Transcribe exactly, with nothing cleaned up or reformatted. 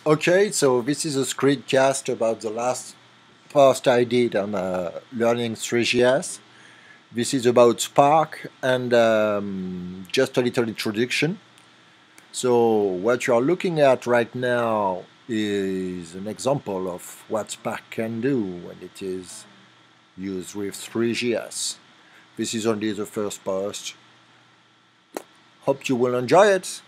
Okay, so this is a screencast about the last post I did on uh, Learning three J S. This is about Spark and um, just a little introduction. So what you are looking at right now is an example of what Spark can do when it is used with three J S. This is only the first post. Hope you will enjoy it.